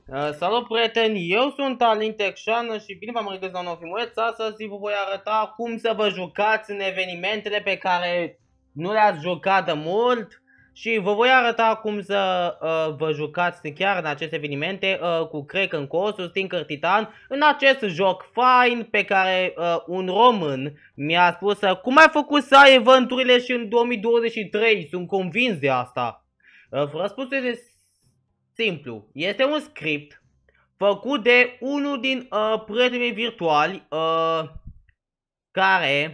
Salut prieteni, eu sunt Alin Texan și bine v-am regăsit la un nou filmuleț. Astăzi vă voi arăta cum să vă jucați în evenimentele pe care nu le-ați jucat de mult. Și vă voi arăta cum să vă jucați chiar în aceste evenimente cu Kraken Colossus, Tinker Titan, în acest joc fain pe care un român mi-a spus cum ai făcut să ai eventurile și în 2023, sunt convins de asta. Răspunsul este simplu, este un script făcut de unul din prietenii mei virtuali care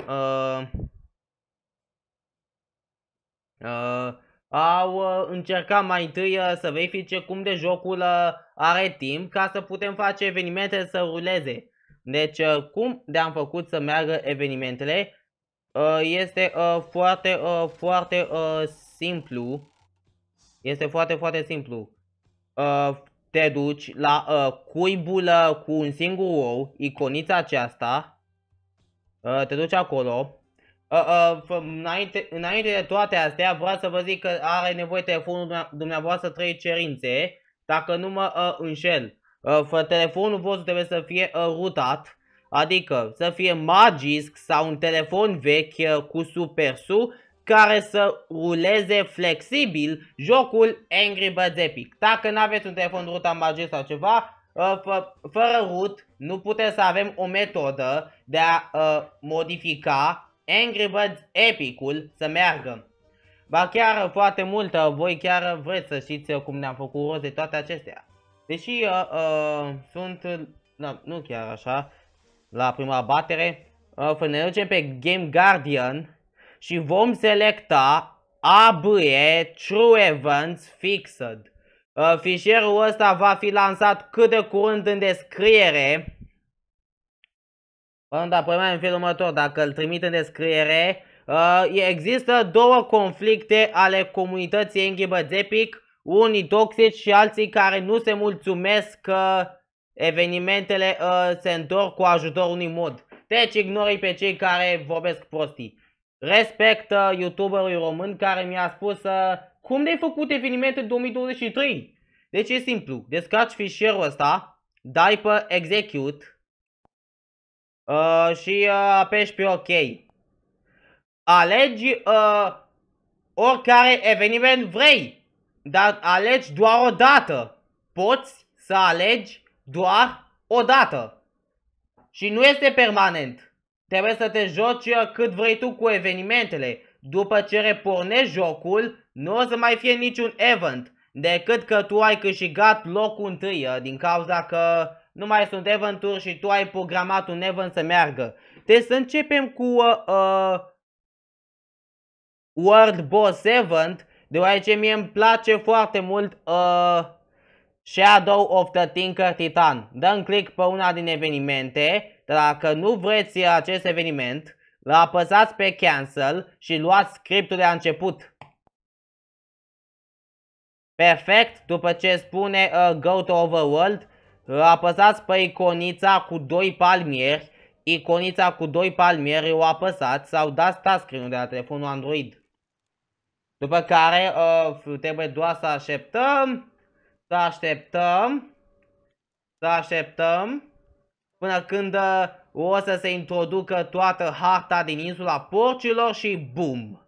au încercat mai întâi să verifice cum de jocul are timp ca să putem face evenimentele să ruleze. Deci cum de-am făcut să meargă evenimentele este foarte simplu. Este foarte simplu. Te duci la cuibul cu un singur ou, iconița aceasta. Te duci acolo. Înainte de toate astea, vreau să vă zic că are nevoie telefonul dumneavoastră 3 cerințe, dacă nu mă înșel. Telefonul vostru trebuie să fie rutat, adică să fie Magisk sau un telefon vechi cu SuperSU, care să ruleze flexibil jocul Angry Birds Epic. Dacă nu aveți un telefon rutat Magisk sau ceva, fără root, nu putem să avem o metodă de a modifica Angry Birds Epic-ul să meargă. Ba chiar foarte mult, voi chiar vreți să știți cum ne-am făcut rost de toate acestea. Deși sunt, nu chiar așa, la prima batere, ne ducem pe Game Guardian și vom selecta ABE True Events Fixed. Fișierul ăsta va fi lansat cât de curând în descriere. Dar problema în felul următor, dacă îl trimit în descriere, există două conflicte ale comunității Angry Birds Epic, unii toxici și alții care nu se mulțumesc că evenimentele se întorc cu ajutorul unui mod. Deci ignori pe cei care vorbesc prostii. Respect youtuberului român care mi-a spus cum de-ai făcut evenimente 2023. Deci e simplu, descarci fișierul ăsta, dai pe execute și apeși pe OK. Alegi oricare eveniment vrei, dar alegi doar o dată. Poți să alegi doar o dată. Și nu este permanent. Trebuie să te joci cât vrei tu cu evenimentele. După ce repornești jocul, nu o să mai fie niciun event, decât că tu ai câștigat locul întâi, din cauza că nu mai sunt eventuri și tu ai programat un event să meargă. Deci să începem cu World Boss Event, deoarece mie îmi place foarte mult Shadow of the Tinker Titan. Dăm click pe una din evenimente. Dacă nu vreți acest eveniment, apăsați pe Cancel și luați scriptul de la început. Perfect, după ce spune Go to Overworld, apăsați pe iconița cu 2 palmieri. Iconița cu 2 palmieri o apăsați sau dați touchscreen-ul de la telefonul Android. După care trebuie doar să așteptăm. Să așteptăm până când o să se introducă toată harta din insula porcilor și boom!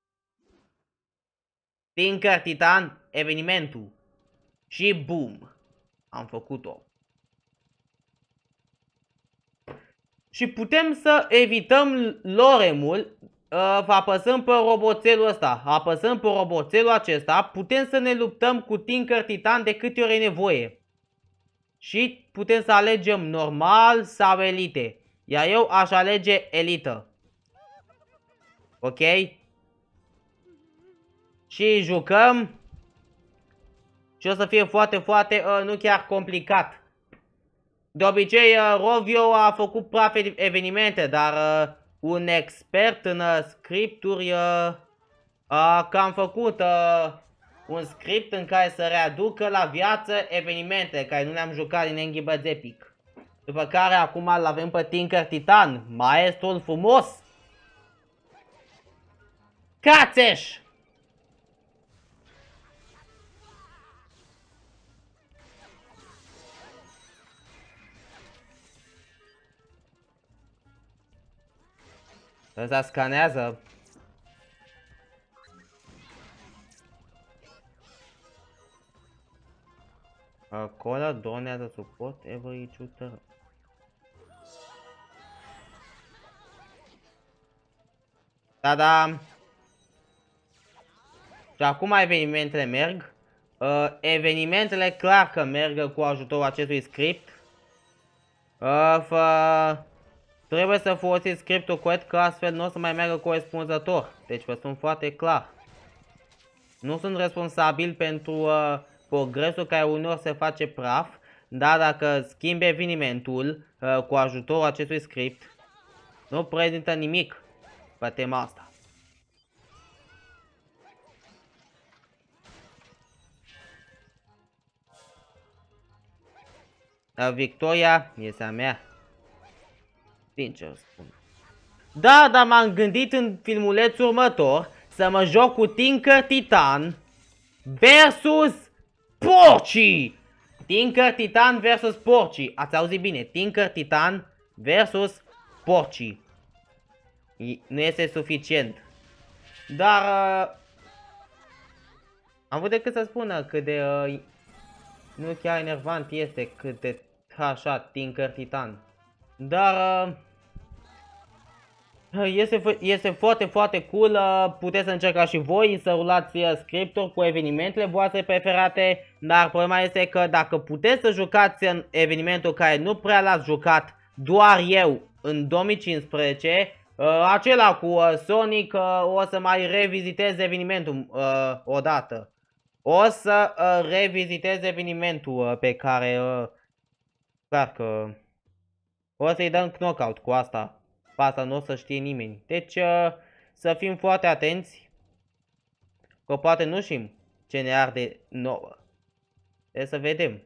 Tinker Titan, evenimentul. Și boom! Am făcut-o. Și putem să evităm loremul. Apăsăm pe roboțelul ăsta. Apăsăm pe roboțelul acesta. Putem să ne luptăm cu Tinker Titan de câte ori e nevoie. Și putem să alegem normal sau elite. Iar eu aș alege elită. Ok? Și jucăm. Și o să fie foarte nu chiar complicat. De obicei Rovio a făcut praf evenimente, dar un expert în scripturi a cam făcut un script în care să readucă la viață evenimente care nu le-am jucat din Angry Birds Epic. După care acum îl avem pe Tinker Titan, maestrul frumos. Ăsta scanează. Caller drone as a support every shooter. Da. Și acum evenimentele merg. Evenimentele clar că merg cu ajutorul acestui script. Trebuie să folosiți scriptul corect, că astfel nu o să mai meargă corespunzător. Deci vă sunt foarte clar. Nu sunt responsabil pentru progresul care uneori se face praf, dar dacă schimbi evenimentul cu ajutorul acestui script, nu prezintă nimic pe tema asta. Victoria este a mea. Sincer spun. Da, dar m-am gândit în filmulețul următor să mă joc cu Tinker Titan versus porcii. Tinker Titan versus porcii. Ați auzit bine, Tinker Titan versus porcii. Nu este suficient. Dar am avut decât să spună cât de nu chiar enervant este, cât de așa Tinker Titan. Dar este foarte, foarte cool. Puteți să încercați și voi să rulați scripturi cu evenimentele voastre preferate. Dar problema este că dacă puteți să jucați în evenimentul care nu prea l-ați jucat, doar eu, în 2015, acela cu Sonic, o să mai revizitez evenimentul odată. O să revizitez evenimentul pe care clar că o să-i dăm knockout cu asta. Pe asta nu o să știe nimeni. Deci să fim foarte atenți, că poate nu știm ce ne arde nouă. Deci să vedem.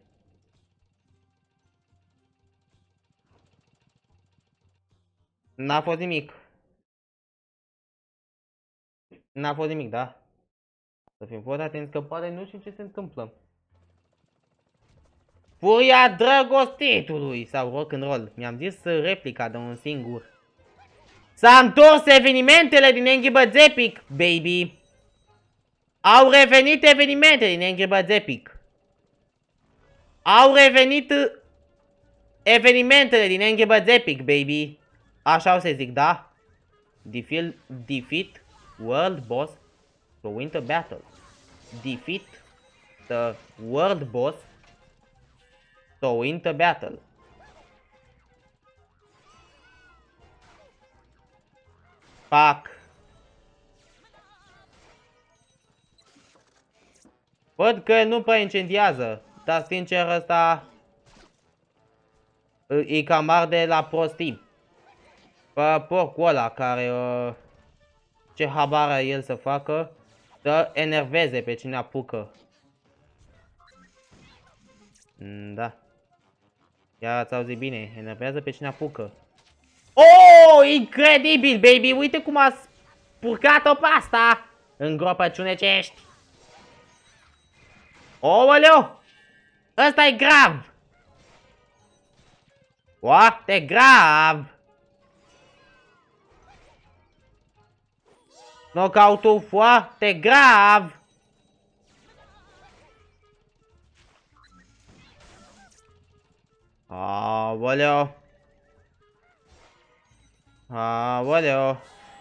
N-a fost nimic. N-a fost nimic, da? Să fim foarte atenți, că poate nu știm ce se întâmplă. Furia drăgostitului sau rock'n'roll. Mi-am zis replica de un singur. S-a întors evenimentele din Angry Birds Epic, baby. Au revenit evenimentele din Angry Birds Epic. Au revenit evenimentele din Angry Birds Epic, baby. Așa o să zic, da? Defeat World Boss to win the battle. Defeat the World Boss to win the battle. Pac. Văd că nu prea incendiază, dar sincer ăsta e cam arde la prostii. Porcul ăla care ce habar are el să facă, să enerveze pe cine apucă. Da. Iar ați auzit bine, enervează pe cine apucă. Oh, incredibil, baby! Uite cum a spurcat-o pe asta în groapă ciunecești. Ooleu! Ăsta e grav! Foarte grav! Knockout-ul foarte grav! Aoleu! Aoleu!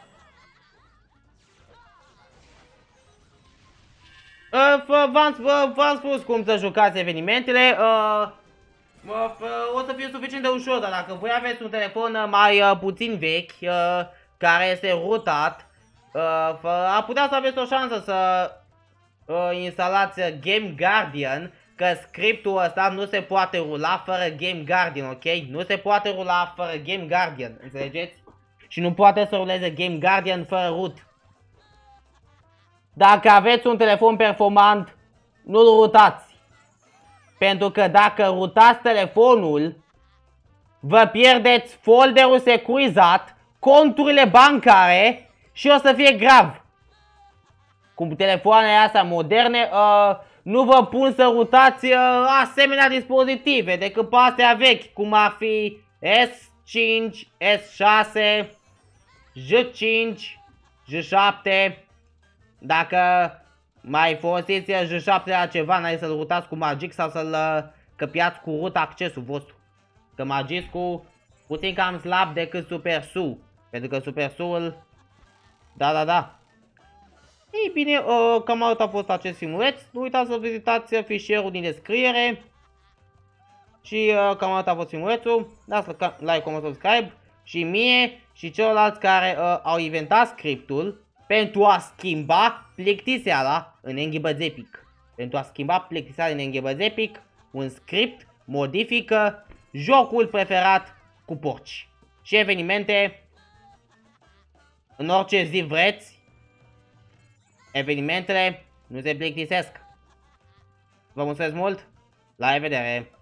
V-am spus cum să jucați evenimentele. O să fie suficient de ușor, dar dacă voi aveți un telefon mai puțin vechi, care este rutat, ar putea să aveți o șansă să instalați Game Guardian, că scriptul ăsta nu se poate rula fără Game Guardian, ok? Nu se poate rula fără Game Guardian, înțelegeți? Și nu poate să ruleze Game Guardian fără root. Dacă aveți un telefon performant, nu-l rutați. Pentru că dacă rutați telefonul, vă pierdeți folderul securizat, conturile bancare și o să fie grav. Cu telefoanele astea moderne, nu vă pun să rutați asemenea dispozitive decât pe astea vechi, cum ar fi S5, S6 J5, J7. Dacă mai folosiți J7 la ceva, n-ai să-l rutați cu Magic sau să-l căpiați cu ruta accesul vostru. Că Magiscul puțin cam slab decât Super Su. Pentru că Super Su-ul... Da. Ei bine, cam atât a fost acest filmuleț. Nu uitați să vizitați fișierul din descriere. Și cam atât a fost filmulețul. Dați like, comment, subscribe. Și mie și celorlalți care au inventat scriptul pentru a schimba plictiseala în Angry Birds Epic. Pentru a schimba plictiseala în Angry Birds Epic, un script modifică jocul preferat cu porci. Și evenimente în orice zi vreți. Evenimentele nu se plictisesc. Vă mulțumesc mult. La revedere!